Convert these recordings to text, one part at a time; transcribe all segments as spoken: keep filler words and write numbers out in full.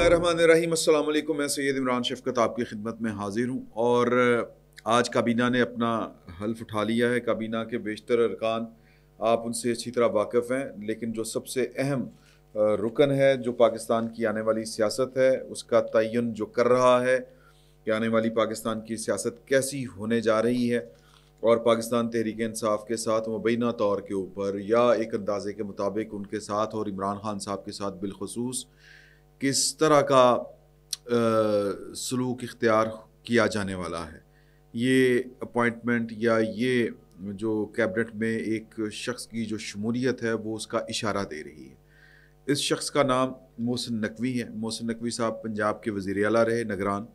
बिस्मिल्लाहिर्रहमानिर्रहीम। अस्सलाम वालेकुम। मैं सैयद इमरान शफ़क़त आपकी खिदमत में हाजिर हूँ और आज काबीना ने अपना हल्फ उठा लिया है। काबीना के बेशतर अरकान आप उनसे अच्छी तरह वाकिफ़ हैं, लेकिन जो सबसे अहम रुकन है जो पाकिस्तान की आने वाली सियासत है उसका तयन जो कर रहा है कि आने वाली पाकिस्तान की सियासत कैसी होने जा रही है और पाकिस्तान तहरीक इंसाफ के साथ मुबैना तौर के ऊपर या एक अंदाजे के मुताबिक उनके साथ और इमरान खान साहब के साथ बिलखसूस किस तरह का सलूक इख्तियार किया जाने वाला है। ये अपॉइंटमेंट या ये जो कैबिनेट में एक शख्स की जो शमूलियत है वो उसका इशारा दे रही है। इस शख्स का नाम मोहसिन नकवी है। मोहसिन नकवी साहब पंजाब के वज़ीर आला रहे निगरान,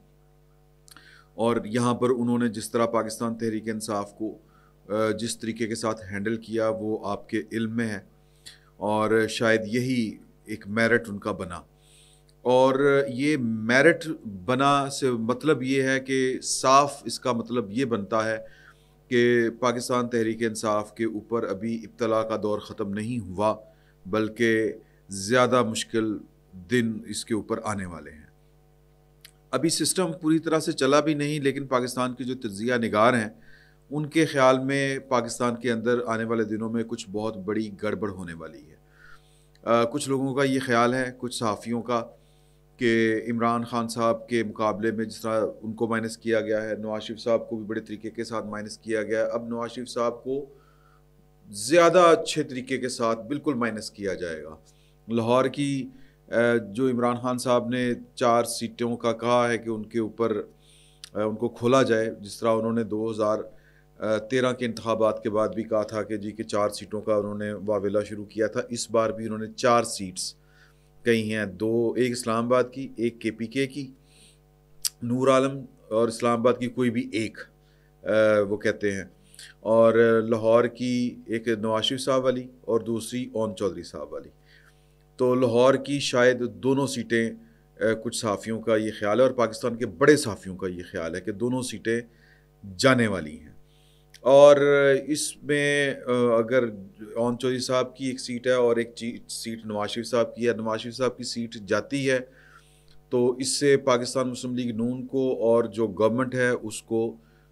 और यहाँ पर उन्होंने जिस तरह पाकिस्तान तहरीक इंसाफ को जिस तरीके के साथ हैंडल किया वो आपके इल्म में है और शायद यही एक मेरिट उनका बना। और ये मेरिट बना से मतलब ये है कि साफ इसका मतलब ये बनता है कि पाकिस्तान तहरीक इंसाफ के ऊपर अभी इब्तला का दौर ख़त्म नहीं हुआ, बल्कि ज़्यादा मुश्किल दिन इसके ऊपर आने वाले हैं। अभी सिस्टम पूरी तरह से चला भी नहीं, लेकिन पाकिस्तान के जो तज्ज़िया निगार हैं उनके ख़्याल में पाकिस्तान के अंदर आने वाले दिनों में कुछ बहुत बड़ी गड़बड़ होने वाली है। आ, कुछ लोगों का ये ख़्याल है, कुछ सहाफ़ियों का, कि इमरान खान साहब के मुकाबले में जिस तरह उनको माइनस किया गया है, नवाज शरीफ साहब को भी बड़े तरीके के साथ माइनस किया गया है, अब नवाज शरीफ साहब को ज़्यादा अच्छे तरीके के साथ बिल्कुल माइनस किया जाएगा। लाहौर की जो इमरान खान साहब ने चार सीटों का कहा है कि उनके ऊपर उनको खोला जाए, जिस तरह उन्होंने दो हज़ार तेरह के इंतखाबात के बाद भी कहा था कि जी कि चार सीटों का उन्होंने वावेला शुरू किया था, इस बार भी उन्होंने चार सीट्स कही हैं, दो एक इस्लामाबाद की, एक के पी के की, नूर आलम, और इस्लामाबाद की कोई भी एक आ, वो कहते हैं, और लाहौर की एक नवाज शरीफ साहब वाली और दूसरी ओन चौधरी साहब वाली। तो लाहौर की शायद दोनों सीटें आ, कुछ सहाफ़ियों का ये ख्याल है और पाकिस्तान के बड़े सहाफ़ियों का ये ख्याल है कि दोनों सीटें जाने वाली हैं। और इसमें अगर ओन चौधरी साहब की एक सीट है और एक सीट नवाज शरीफ साहब की है, नवाज शरीफ साहब की सीट जाती है तो इससे पाकिस्तान मुस्लिम लीग नून को और जो गवर्नमेंट है उसको,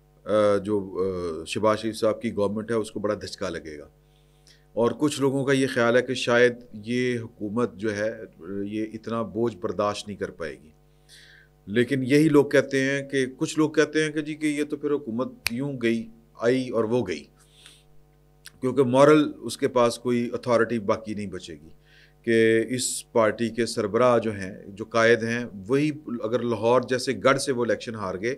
जो शहबाज शरीफ साहब की गवर्नमेंट है उसको बड़ा धचका लगेगा। और कुछ लोगों का ये ख्याल है कि शायद ये हुकूमत जो है ये इतना बोझ बर्दाश्त नहीं कर पाएगी। लेकिन यही लोग कहते हैं कि कुछ लोग कहते हैं कि जी कि ये तो फिर हुकूमत यूँ गई आई और वो गई, क्योंकि मॉरल उसके पास कोई अथॉरिटी बाकी नहीं बचेगी कि इस पार्टी के सरबराह जो हैं, जो कायद हैं, वही अगर लाहौर जैसे गढ़ से वो इलेक्शन हार गए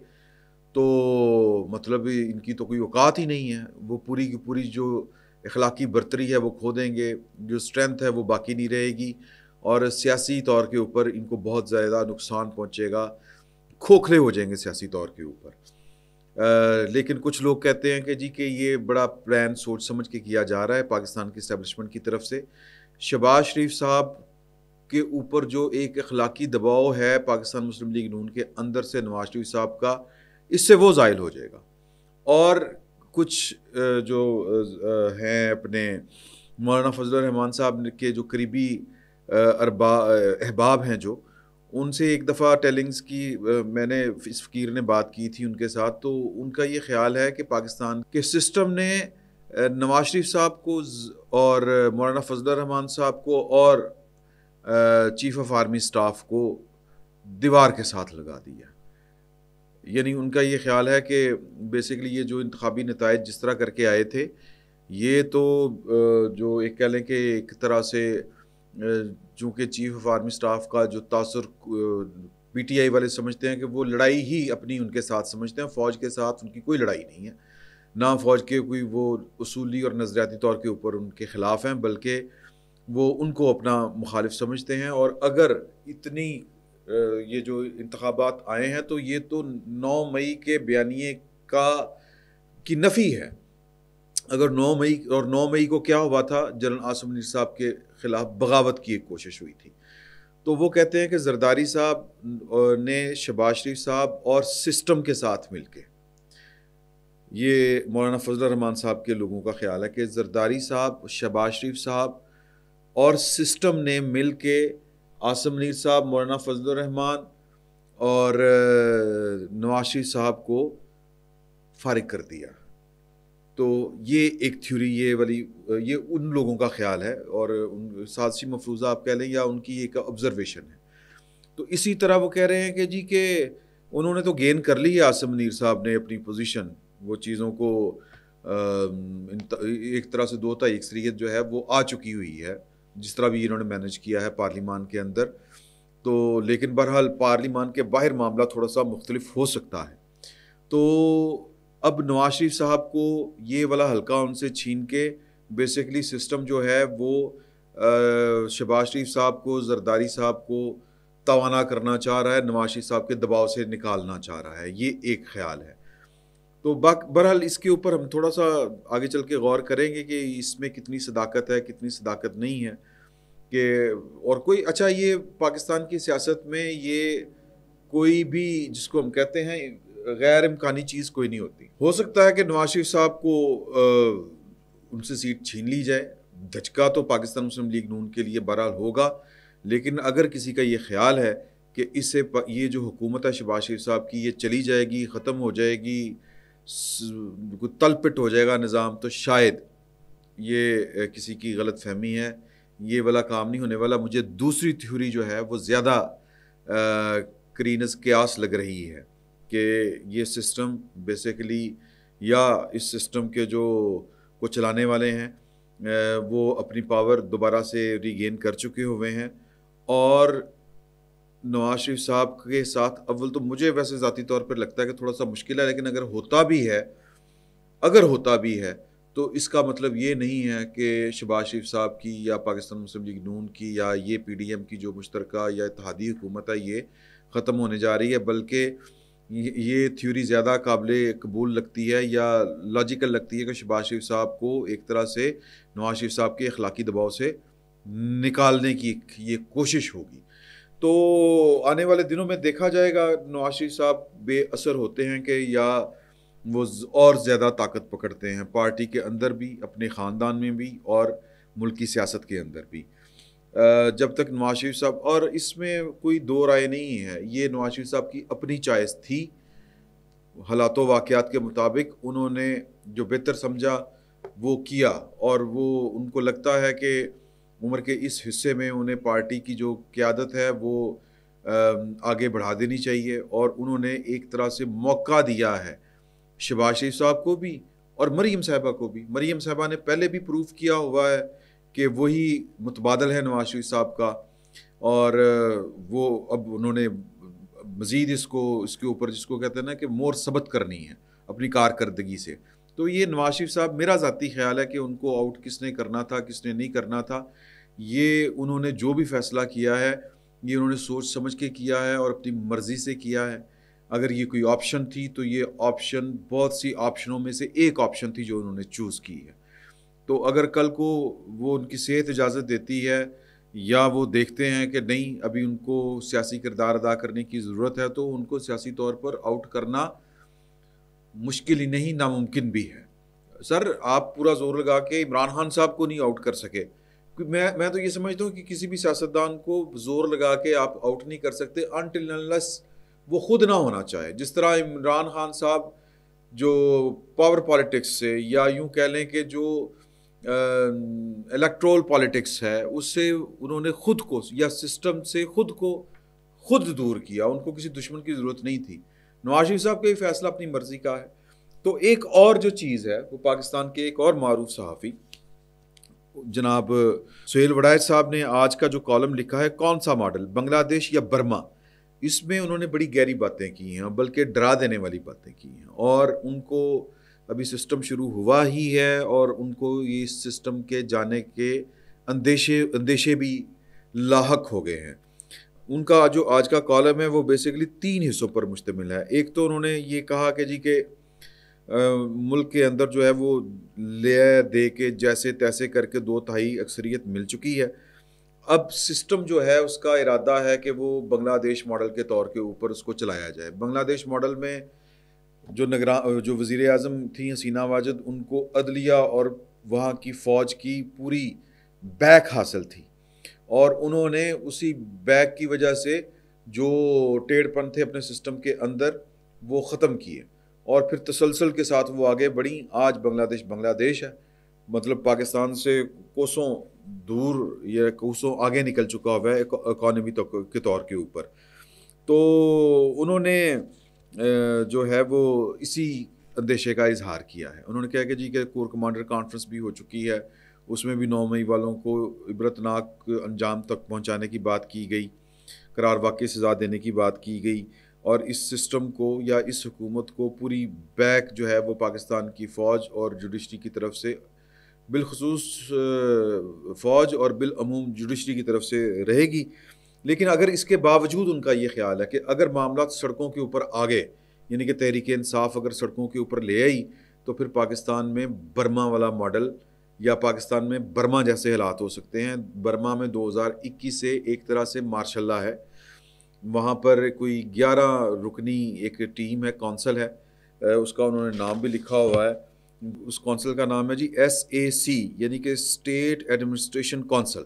तो मतलब इनकी तो कोई औकात ही नहीं है। वो पूरी की पूरी जो अखलाकी बर्तरी है वो खो देंगे, जो स्ट्रेंथ है वो बाकी नहीं रहेगी और सियासी तौर के ऊपर इनको बहुत ज़्यादा नुकसान पहुँचेगा, खोखले हो जाएंगे सियासी तौर के ऊपर। Uh, लेकिन कुछ लोग कहते हैं कि जी कि ये बड़ा प्लान सोच समझ के किया जा रहा है पाकिस्तान की इस्टेब्लिशमेंट की तरफ से। शहबाज शरीफ साहब के ऊपर जो एक अखलाकी दबाव है पाकिस्तान मुस्लिम लीग नून के अंदर से नवाज शरीफ साहब का, इससे वो ज़ाइल हो जाएगा। और कुछ जो हैं अपने मौलाना फजलुर रहमान साहब के जो करीबी अरबा अहबाब हैं, जो उनसे एक दफ़ा टेलिंग्स की मैंने इस फ़कीर ने बात की थी उनके साथ, तो उनका ये ख्याल है कि पाकिस्तान के सिस्टम ने नवाज शरीफ साहब को और मौलाना फजलुर रहमान साहब को और चीफ़ ऑफ आर्मी स्टाफ को दीवार के साथ लगा दिया। यानी उनका ये ख्याल है कि बेसिकली ये जो इंतखाबी नताइज जिस तरह करके आए थे, ये तो जो एक कह लें कि एक तरह से चूँकि चीफ़ ऑफ आर्मी स्टाफ का जो तासुर पी टी आई वाले समझते हैं कि वो लड़ाई ही अपनी उनके साथ समझते हैं, फ़ौज के साथ उनकी कोई लड़ाई नहीं है, ना फ़ौज के कोई वो उसूली और नज़रियाती तौर के ऊपर उनके ख़िलाफ़ हैं, बल्कि वो उनको अपना मुखालिफ समझते हैं। और अगर इतनी ये जो इंतखाबात आए हैं तो ये तो नौ मई के बयानिए का की नफ़ी है। अगर नौ मई और नौ मई को क्या हुआ था, जनरल आसिम मुनीर साहब के ख़िलाफ़ बगावत की एक कोशिश हुई थी। तो वो कहते हैं कि जरदारी साहब ने शहबाज शरीफ साहब और सिस्टम के साथ मिलके, ये मौलाना फजलुर रहमान साहब के लोगों का ख्याल है कि जरदारी साहब, शहबाज शरीफ साहब और सिस्टम ने मिल के आसिम मुनीर साहब, मौलाना फजलुर रहमान और नवाज शरीफ साहब को फारिग कर दिया। तो ये एक थ्योरी, ये वाली ये उन लोगों का ख्याल है और उन साजिशी मफरूज़ा आप कह लें या उनकी एक ऑब्जर्वेशन है। तो इसी तरह वो कह रहे हैं कि जी के उन्होंने तो गेन कर ली है आसिम मुनीर साहब ने अपनी पोजीशन, वो चीज़ों को एक तरह से दो ढाई अक्सरियत जो है वो आ चुकी हुई है, जिस तरह भी इन्होंने मैनेज किया है पार्लिमान के अंदर। तो लेकिन बहरहाल पार्लिमान के बाहर मामला थोड़ा सा मुख्तलिफ हो सकता है। तो अब नवाज शरीफ साहब को ये वाला हल्का उनसे छीन के बेसिकली सिस्टम जो है वो शहबाज शरीफ साहब को, जरदारी साहब को तवाना करना चाह रहा है, नवाज शरीफ साहब के दबाव से निकालना चाह रहा है, ये एक ख्याल है। तो बहरहाल इसके ऊपर हम थोड़ा सा आगे चल के गौर करेंगे कि इसमें कितनी सदाकत है, कितनी सदाकत नहीं है कि और कोई अच्छा ये पाकिस्तान की सियासत में ये कोई भी जिसको हम कहते हैं गैर इम्कानी चीज़ कोई नहीं होती। हो सकता है कि नवाज शरीफ साहब को आ, उनसे सीट छीन ली जाए, धचका तो पाकिस्तान मुस्लिम लीग नून के लिए बहरहाल होगा, लेकिन अगर किसी का ये ख्याल है कि इससे ये जो हुकूमत है शहबाज शरीफ साहब की ये चली जाएगी, ख़त्म हो जाएगी, तलपिट हो जाएगा निज़ाम, तो शायद ये किसी की गलत फहमी है, ये वाला काम नहीं होने वाला। मुझे दूसरी थ्योरी जो है वो ज़्यादा करीनस क्यास लग रही है कि ये सिस्टम बेसिकली या इस सिस्टम के जो को चलाने वाले हैं वो अपनी पावर दोबारा से रीगेन कर चुके हुए हैं। और नवाज शरीफ साहब के साथ अव्वल तो मुझे वैसे ज़ाती तौर पर लगता है कि थोड़ा सा मुश्किल है, लेकिन अगर होता भी है अगर होता भी है तो इसका मतलब ये नहीं है कि शहबाज शरीफ साहब की या पाकिस्तान मुस्लिम लीग नून की या ये पी डी एम की जो मुश्तरका या इत्तेहादी हुकूमत है ये ख़त्म होने जा रही है, बल्कि ये थ्योरी ज़्यादा काबिल कबूल लगती है या लॉजिकल लगती है कि शहबाज शरीफ साहब को एक तरह से नवाज शरीफ साहब के अखलाकी दबाव से निकालने की ये कोशिश होगी। तो आने वाले दिनों में देखा जाएगा नवाज शरीफ साहब बेअसर होते हैं कि या वो और ज़्यादा ताकत पकड़ते हैं पार्टी के अंदर भी, अपने ख़ानदान में भी और मुल्क की सियासत के अंदर भी। जब तक नवाज शरीफ साहब, और इसमें कोई दो राय नहीं है, ये नवाज शरीफ साहब की अपनी चॉइस थी, हालातों वाक़यात के मुताबिक उन्होंने जो बेहतर समझा वो किया और वो उनको लगता है कि उम्र के इस हिस्से में उन्हें पार्टी की जो क़यादत है वो आगे बढ़ा देनी चाहिए और उन्होंने एक तरह से मौका दिया है शहबाज शरीफ साहब को भी और मरीम साहिबा को भी। मरीम साहिबा ने पहले भी प्रूफ किया हुआ है कि वही मुतबादल है नवाज शरीफ साहब का, और वो अब उन्होंने मज़ीद इसको इसके ऊपर जिसको कहते हैं ना कि मोर सबत करनी है अपनी कारकर्दगी से। तो ये नवाज शरीफ साहब, मेरा ज़ाती ख्याल है कि उनको आउट किसने करना था किसने नहीं करना था, ये उन्होंने जो भी फ़ैसला किया है ये उन्होंने सोच समझ के किया है और अपनी मर्ज़ी से किया है। अगर ये कोई ऑप्शन थी तो ये ऑप्शन बहुत सी ऑप्शनों में से एक ऑप्शन थी जो उन्होंने चूज़ की है। तो अगर कल को वो उनकी सेहत इजाज़त देती है या वो देखते हैं कि नहीं अभी उनको सियासी किरदार अदा करने की ज़रूरत है, तो उनको सियासी तौर पर आउट करना मुश्किल ही नहीं नामुमकिन भी है। सर आप पूरा ज़ोर लगा के इमरान खान साहब को नहीं आउट कर सके, मैं मैं तो ये समझता हूँ कि किसी भी सियासतदान को ज़ोर लगा के आप आउट नहीं कर सकते अनटिल अनलेस वो खुद ना होना चाहे। जिस तरह इमरान खान साहब जो पावर पॉलिटिक्स से या यूं कह लें कि जो इलेक्ट्रोल पॉलिटिक्स है उससे उन्होंने खुद को या सिस्टम से खुद को खुद दूर किया, उनको किसी दुश्मन की ज़रूरत नहीं थी। नवाज शरीफ साहब का ये फैसला अपनी मर्ज़ी का है। तो एक और जो चीज़ है वो पाकिस्तान के एक और मारूफ सहाफ़ी जनाब सुहेल वड़ाइच साहब ने आज का जो कॉलम लिखा है कौन सा मॉडल बांग्लादेश या बर्मा, इसमें उन्होंने बड़ी गहरी बातें की हैं बल्कि डरा देने वाली बातें की हैं। और उनको अभी सिस्टम शुरू हुआ ही है और उनको ये सिस्टम के जाने के अंदेशे अंदेशे भी लाहक हो गए हैं। उनका जो आज का कॉलम है वो बेसिकली तीन हिस्सों पर मुश्तमिल है। एक तो उन्होंने ये कहा कि जी के मुल्क के अंदर जो है वो ले दे के जैसे तैसे करके दो तिहाई अक्सरियत मिल चुकी है। अब सिस्टम जो है उसका इरादा है कि वो बांग्लादेश मॉडल के तौर के ऊपर उसको चलाया जाए। बांग्लादेश मॉडल में जो नगरान जो वज़ीर आज़म थी हसीना वाजिद, उनको अदलिया और वहाँ की फ़ौज की पूरी बैक हासिल थी اور انہوں نے اسی بیک کی وجہ سے جو ٹیڑھ پن تھے اپنے سسٹم کے اندر وہ ختم کیے، اور پھر تسلسل کے ساتھ وہ آگے بڑھیں۔ آج بنگلہ دیش بنگلہ دیش ہے، مطلب پاکستان سے کوسوں دور یا کوسوں آگے نکل چکا ہوا ہے اکانومی کے طور کے اوپر۔ تو انہوں نے جو ہے وہ اسی اندیشے کا اظہار کیا ہے۔ انہوں نے کہا کہ جی کہ کور کمانڈر کانفرنس بھی ہو چکی ہے، اس میں بھی نو مئی والوں کو عبرتناک انجام تک پہنچانے کی بات کی گئی، قرار واقعی سزا دینے کی بات کی گئی، اور اس سسٹم کو یا اس حکومت کو پوری بیک جو ہے وہ پاکستان کی فوج اور جوڈیشری کی طرف سے، بالخصوص فوج اور بالعموم جوڈیشری کی طرف سے رہے گی۔ لیکن اگر اس کے باوجود ان کا یہ خیال ہے کہ اگر معاملات سڑکوں کے اوپر آگے، یعنی کہ تحریک انصاف اگر سڑکوں کے اوپر لے آئی، تو پھر پاکستان میں برما والا ماڈل یا پاکستان میں برما جیسے حالات ہو سکتے ہیں۔ برما میں دو ہزار اکیس سے ایک طرح سے مارشل لا ہے، وہاں پر کوئی گیارہ رکنی ایک ٹیم ہے، کونسل ہے، اس کا انہوں نے نام بھی لکھا ہوا ہے۔ اس کونسل کا نام ہے جی ایس اے سی، یعنی کہ اسٹیٹ ایڈمنسٹریشن کونسل۔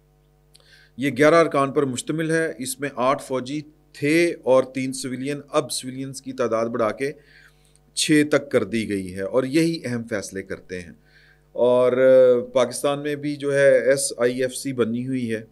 یہ گیارہ ارکان پر مشتمل ہے، اس میں آٹھ فوجی تھے اور تین سویلین، اب سویلینز کی تعداد بڑھا کے چھ تک کر دی گئی ہے، اور یہی اہم فیصلے کرتے ہیں۔ اور پاکستان میں بھی جو ہے ایس آئی ایف سی بنی ہوئی ہے،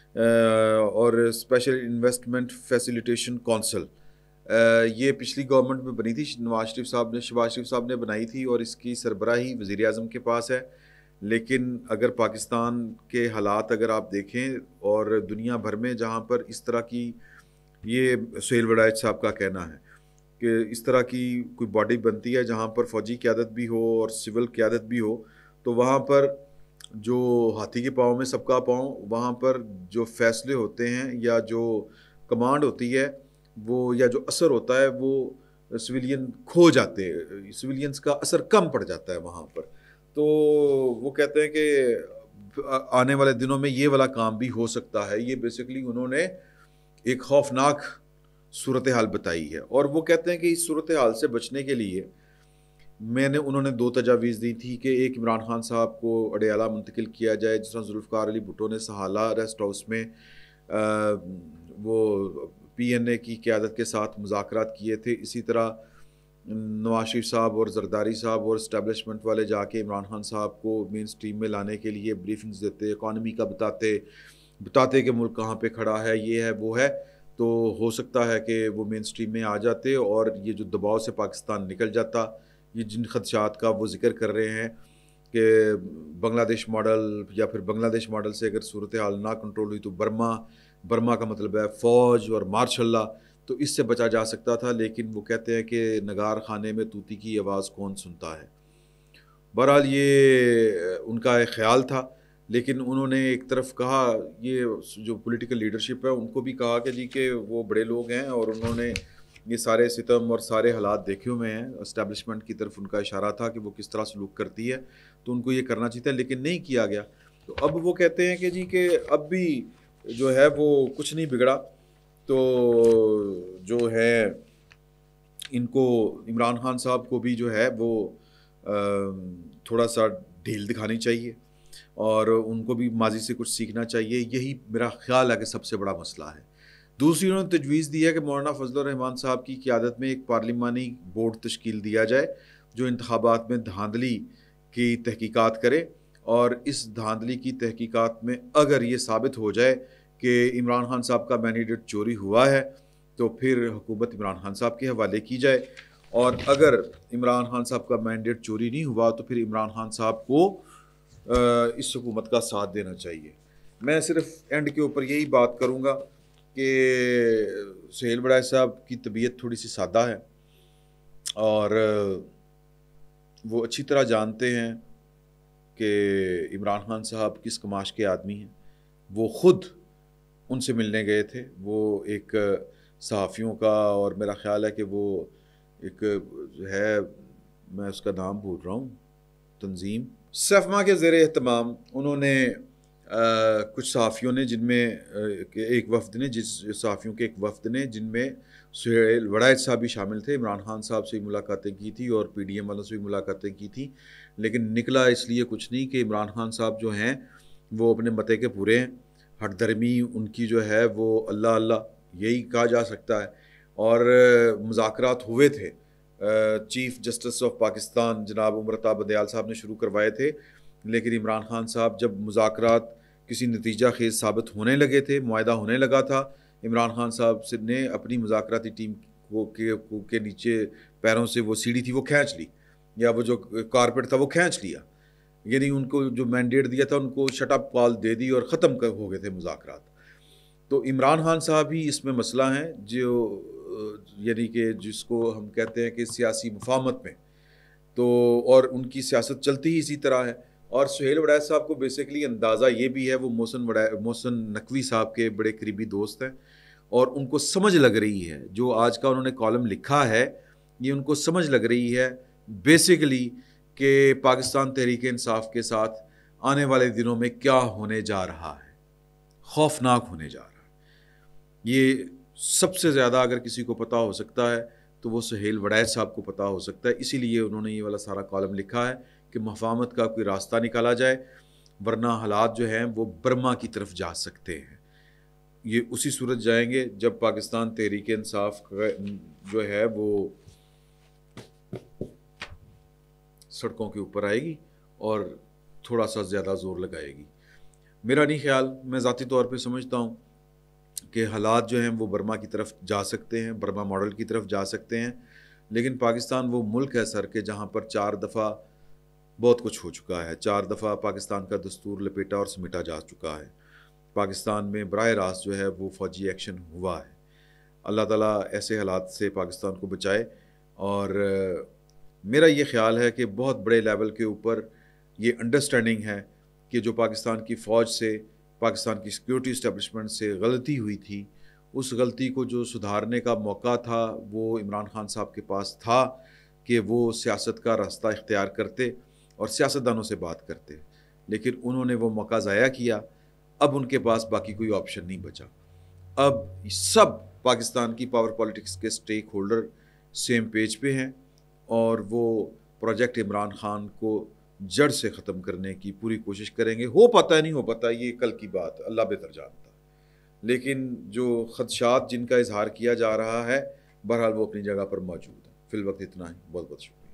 اور اسپیشل انویسٹمنٹ فیسیلیٹیشن کونسل، یہ پچھلی گورنمنٹ میں بنی تھی، نواز شریف صاحب نے شہباز شریف صاحب نے بنائی تھی، اور اس کی سربراہی وزیر اعظم کے پاس ہے۔ لیکن اگر پاکستان کے حالات اگر آپ دیکھیں، اور دنیا بھر میں جہاں پر اس طرح کی، یہ سہیل وڑائچ صاحب کا کہنا ہے کہ اس طرح کی کوئی باڈی بنتی ہے جہاں پر فوجی قیادت بھی ہو اور سول قیادت بھی ہو، تو وہاں پر جو ہاتھی کے پاؤں میں سب کا پاؤں، وہاں پر جو فیصلے ہوتے ہیں یا جو کمانڈ ہوتی ہے وہ، یا جو اثر ہوتا ہے وہ سویلین کھو جاتے ہیں، سویلینز کا اثر کم پڑ جاتا ہے وہاں پر۔ تو وہ کہتے ہیں کہ آنے والے دنوں میں یہ والا کام بھی ہو سکتا ہے۔ یہ بیسیکلی انہوں نے ایک خوفناک صورتحال بتائی ہے، اور وہ کہتے ہیں کہ اس صورتحال سے بچنے کے لیے میں نے انہوں نے دو تجاویز دی تھی کہ ایک عمران خان صاحب کو اڈیالہ منتقل کیا جائے، جس طرح ذوالفقار علی بھٹو نے سہالہ ریسٹ ہاؤس میں وہ پی این اے کی قیادت کے ساتھ مذاکرات کیے تھے، اسی طرح نواز شریف صاحب اور زرداری صاحب اور اسٹیبلشمنٹ والے جا کے عمران خان صاحب کو مین سٹریم میں لانے کے لیے بریفنگز دیتے، اکانومی کا بتاتے بتاتے کہ ملک کہاں پہ کھڑا ہے، یہ ہے وہ ہے۔ تو ہو سکتا ہے کہ وہ مین سٹریم میں آ جاتے اور یہ جو دباؤ سے پاکستان نکل جاتا۔ یہ جن خدشات کا وہ ذکر کر رہے ہیں کہ بنگلہ دیش ماڈل، یا پھر بنگلہ دیش ماڈل سے اگر صورتحال نہ کنٹرول ہوئی تو برما، برما کا مطلب ہے فوج اور مارشل لا، تو اس سے بچا جا سکتا تھا۔ لیکن وہ کہتے ہیں کہ نگار خانے میں طوطی کی آواز کون سنتا ہے۔ بہرحال یہ ان کا ایک خیال تھا، لیکن انہوں نے ایک طرف کہا، یہ جو پولیٹیکل لیڈرشپ ہے ان کو بھی کہا کہ جی کہ وہ بڑے لوگ ہیں اور انہوں نے یہ سارے ستم اور سارے حالات دیکھے ہوئے ہیں، اسٹیبلشمنٹ کی طرف ان کا اشارہ تھا کہ وہ کس طرح سلوک کرتی ہے، تو ان کو یہ کرنا چاہیے، لیکن نہیں کیا گیا۔ تو اب وہ کہتے ہیں کہ جی کہ اب بھی جو ہے وہ کچھ نہیں بگڑا، تو جو ہے ان کو عمران خان صاحب کو بھی جو ہے وہ تھوڑا سا ڈھیل دکھانی چاہیے، اور ان کو بھی ماضی سے کچھ سیکھنا چاہیے۔ یہی میرا خیال ہے کہ سب سے بڑا مسئلہ ہے۔ دوسری انہوں نے تجویز دی ہے کہ مولانا فضل الرحمان صاحب کی قیادت میں ایک پارلیمانی بورڈ تشکیل دیا جائے جو انتخابات میں دھاندلی کی تحقیقات کرے، اور اس دھاندلی کی تحقیقات میں اگر یہ ثابت ہو جائے کہ عمران خان صاحب کا مینڈیٹ چوری ہوا ہے تو پھر حکومت عمران خان صاحب کے حوالے کی جائے، اور اگر عمران خان صاحب کا مینڈیٹ چوری نہیں ہوا تو پھر عمران خان صاحب کو اس حکومت کا ساتھ دینا چاہیے۔ میں صرف اینڈ کے اوپر یہی بات کروں گا کہ سہیل وڑائچ صاحب کی طبیعت تھوڑی سی سادہ ہے، اور وہ اچھی طرح جانتے ہیں کہ عمران خان صاحب کس کماش کے آدمی ہیں۔ وہ خود ان سے ملنے گئے تھے، وہ ایک صحافیوں کا، اور میرا خیال ہے کہ وہ ایک ہے، میں اس کا نام بھول رہا ہوں، تنظیم سیفما کے زیر اہتمام انہوں نے کچھ صحافیوں نے، جن میں ایک وفد نے، جس صحافیوں کے ایک وفد نے جن میں سہیل وڑائچ صاحب بھی شامل تھے، عمران خان صاحب سے ملاقاتیں کی تھی اور پی ڈی ایم والوں سے بھی ملاقاتیں کی تھی، لیکن نکلا اس لیے کچھ نہیں کہ عمران خان صاحب جو ہیں وہ اپنے متے کے پورے ہیں، ہٹ درمی ان کی جو ہے وہ اللہ اللہ یہی کہا جا سکتا ہے. اور مذاکرات ہوئے تھے، چیف جسٹس آف پاکستان جناب عمر عطا بدیال صاحب نے شروع کروائے تھے، لیکن عمران خان صاحب جب مذاکرات کسی نتیجہ خیز ثابت ہونے لگے تھے، معاہدہ ہونے لگا تھا، عمران خان صاحب سے نے اپنی مذاکراتی ٹیم کو کے, کے نیچے پیروں سے وہ سیڑھی تھی وہ کھینچ لی، یا وہ جو کارپیٹ تھا وہ کھینچ لیا. یعنی ان کو جو مینڈیٹ دیا تھا ان کو شٹ اپ کال دے دی اور ختم ہو گئے تھے مذاکرات. تو عمران خان صاحب ہی اس میں مسئلہ ہیں، جو یعنی کہ جس کو ہم کہتے ہیں کہ سیاسی مفاہمت میں، تو اور ان کی سیاست چلتی ہی اسی طرح ہے. اور سہیل وڑائچ صاحب کو بیسیکلی اندازہ یہ بھی ہے، وہ محسن محسن نقوی صاحب کے بڑے قریبی دوست ہیں، اور ان کو سمجھ لگ رہی ہے جو آج کا انہوں نے کالم لکھا ہے، یہ ان کو سمجھ لگ رہی ہے بیسیکلی کہ پاکستان تحریک انصاف کے ساتھ آنے والے دنوں میں کیا ہونے جا رہا ہے، خوفناک ہونے جا رہا ہے. یہ سب سے زیادہ اگر کسی کو پتہ ہو سکتا ہے تو وہ سہیل وڑائچ صاحب کو پتہ ہو سکتا ہے. اسی لیے انہوں نے یہ والا سارا کالم لکھا ہے کہ مفاہمت کا کوئی راستہ نکالا جائے، ورنہ حالات جو ہیں وہ برما کی طرف جا سکتے ہیں. یہ اسی صورت جائیں گے جب پاکستان تحریک انصاف جو ہے وہ سڑکوں کے اوپر آئے گی اور تھوڑا سا زیادہ زور لگائے گی. میرا نہیں خیال، میں ذاتی طور پہ سمجھتا ہوں کہ حالات جو ہیں وہ برما کی طرف جا سکتے ہیں، برما ماڈل کی طرف جا سکتے ہیں. لیکن پاکستان وہ ملک ہے سر کہ جہاں پر چار دفعہ بہت کچھ ہو چکا ہے، چار دفعہ پاکستان کا دستور لپیٹا اور سمیٹا جا چکا ہے. پاکستان میں براہ راست جو ہے وہ فوجی ایکشن ہوا ہے. اللہ تعالیٰ ایسے حالات سے پاکستان کو بچائے. اور میرا یہ خیال ہے کہ بہت بڑے لیول کے اوپر یہ انڈرسٹینڈنگ ہے کہ جو پاکستان کی فوج سے، پاکستان کی سیکیورٹی اسٹیبلشمنٹ سے غلطی ہوئی تھی، اس غلطی کو جو سدھارنے کا موقع تھا وہ عمران خان صاحب کے پاس تھا کہ وہ سیاست کا راستہ اختیار کرتے اور سیاستدانوں سے بات کرتے، لیکن انہوں نے وہ موقع ضائع کیا. اب ان کے پاس باقی کوئی آپشن نہیں بچا. اب سب پاکستان کی پاور پالیٹکس کے سٹیک ہولڈر سیم پیج پہ ہیں اور وہ پروجیکٹ عمران خان کو جڑ سے ختم کرنے کی پوری کوشش کریں گے. ہو پتہ ہے نہیں ہو پتہ، یہ کل کی بات اللہ بہتر جانتا. لیکن جو خدشات جن کا اظہار کیا جا رہا ہے بہرحال وہ اپنی جگہ پر موجود ہیں. فی الوقت اتنا ہی. بہت بہت شکریہ.